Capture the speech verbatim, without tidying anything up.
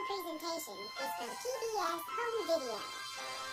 presentation is from P B S Home Video.